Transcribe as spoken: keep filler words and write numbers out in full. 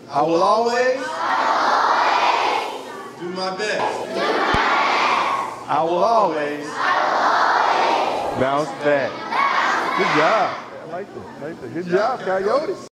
I will always do my best. I will always bounce back. Good job. I like that. I like that. Good job, Coyote.